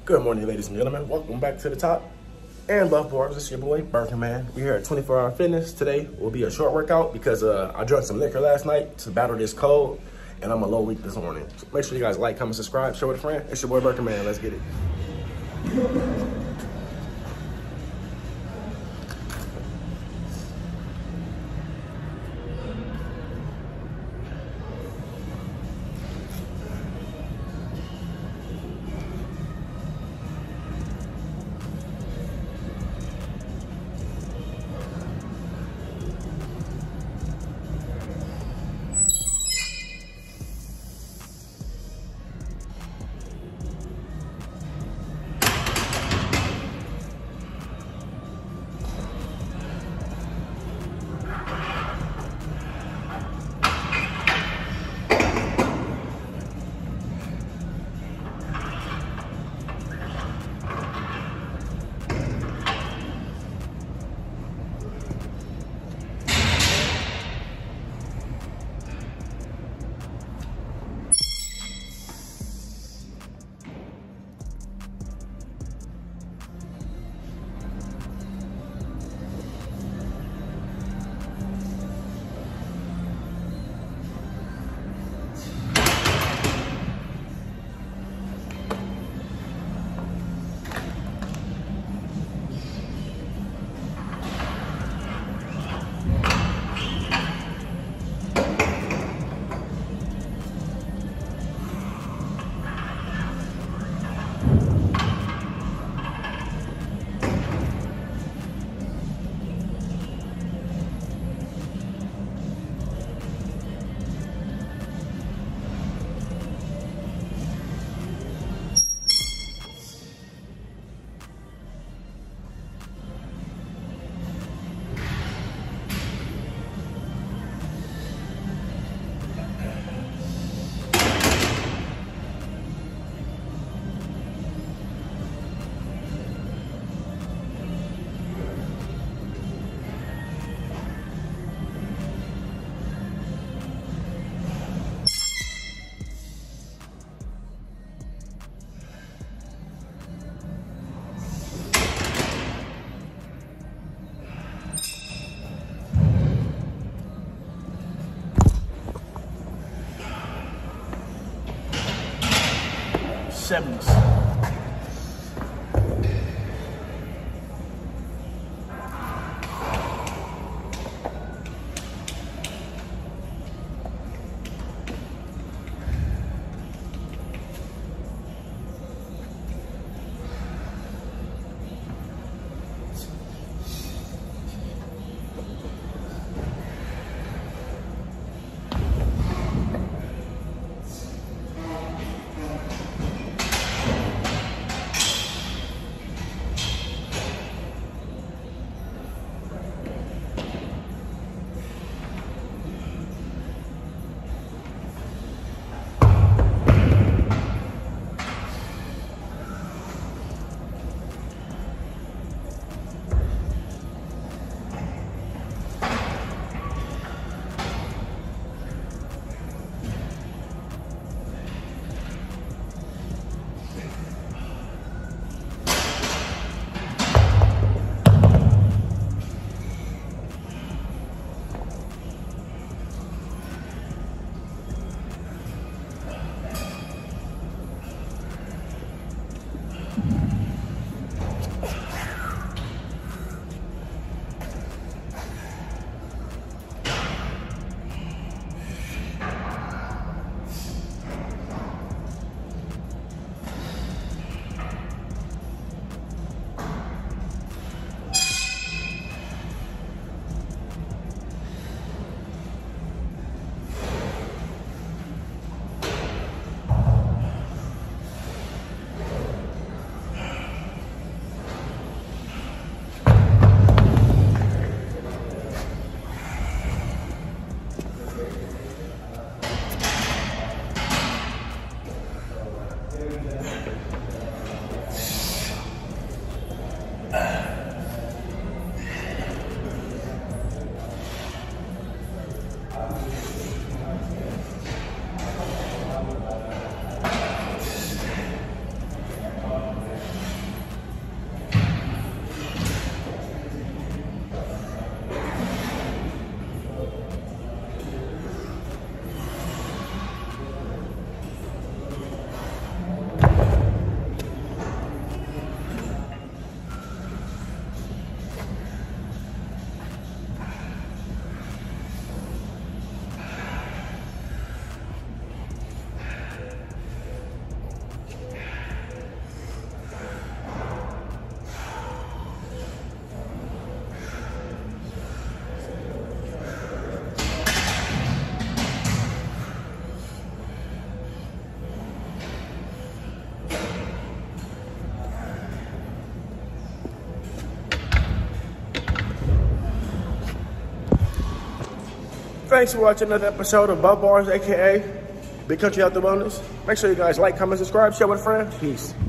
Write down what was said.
Good morning, ladies and gentlemen. Welcome back to the top and Love Barbs. It's your boy, Burger Man. We're here at 24 Hour Fitness. Today will be a short workout because I drank some liquor last night to battle this cold, and I'm a little weak this morning. So make sure you guys like, comment, subscribe, share with a friend. It's your boy, Burger Man. Let's get it. Sevens. Thanks for watching another episode of Buff Bars, aka Big Country Out the Wellness. Make sure you guys like, comment, subscribe, share with a friend. Peace.